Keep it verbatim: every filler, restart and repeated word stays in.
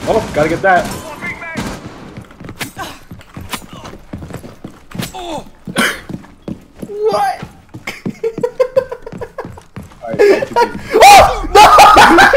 Oh, gotta get that. What? Alright, Oh! No!